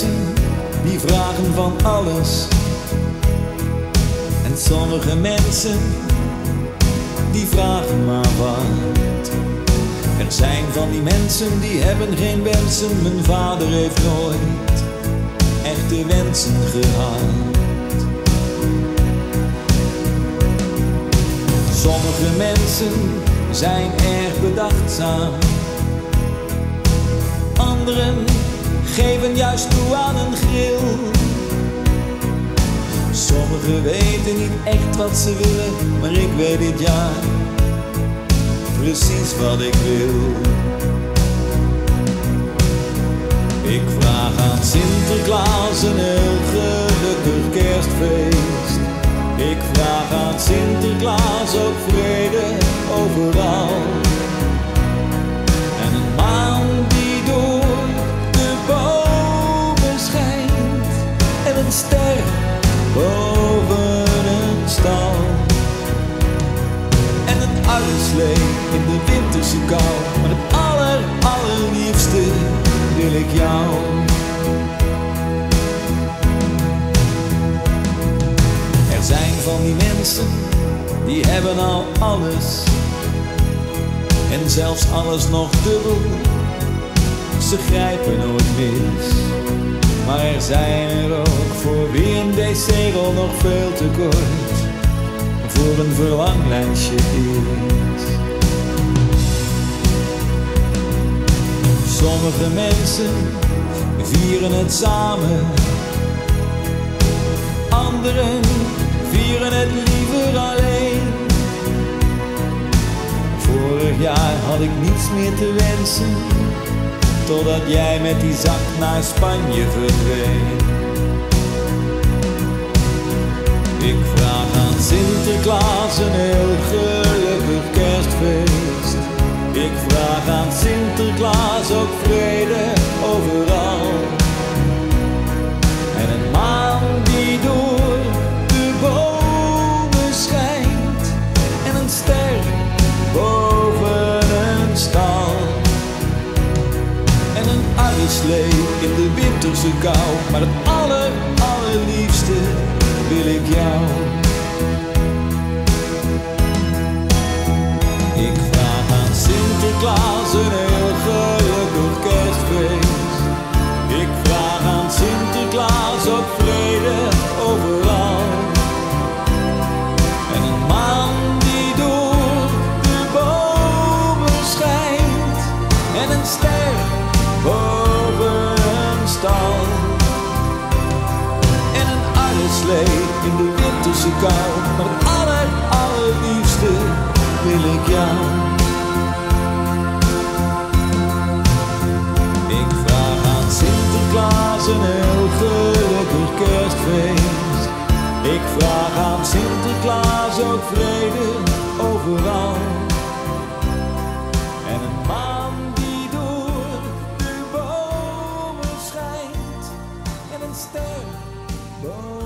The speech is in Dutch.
mensen die vragen van alles. En sommige mensen die vragen maar wat. Er zijn van die mensen die hebben geen wensen. Mijn vader heeft nooit echte wensen gehad. Sommige mensen zijn erg bedachtzaam. Anderen geven juist toe aan een gril. Sommigen weten niet echt wat ze willen, maar ik weet dit jaar precies wat ik wil. Ik vraag aan Sinterklaas een heel gelukkig kerstfeest. Ik vraag aan Sinterklaas ook vrede overal. En een maan die door de bomen schijnt. En een ster boven een stal. En een oude slee in de winterse kou. Maar het allerliefste wil ik jou. Er zijn van die mensen die hebben al alles. En zelfs alles nog dubbel. Ze grijpen nooit mis. Maar er zijn er ook voor wie een decegel nog veel te kort voor een verlanglijstje is. Sommige mensen vieren het samen. Anderen vieren het liever alleen. Vorig jaar had ik niets meer te wensen, totdat jij met die zak naar Spanje verdween. Ik vraag aan Sinterklaas een heel gelukkig kerstfeest. Ik vraag aan Sinterklaas ook vrede overal. En een maan die door de bomen schijnt. En een ster boven een stal. En een oude slee in de winterse kou. Maar het allerliefste wil ik jou. Ik vraag aan Sinterklaas een heel gelukkig kerstfeest. Ik vraag aan Sinterklaas ook vrede overal. En een maan die door de bomen schijnt. En een ster boven een stal. En een oude slee in de winterse kou. Maar het allerliefste wil ik jou. Ik vraag aan Sinterklaas een heel gelukkig kerstfeest. Ik vraag aan Sinterklaas ook vrede overal. En een maan die door de bomen schijnt. En een ster boven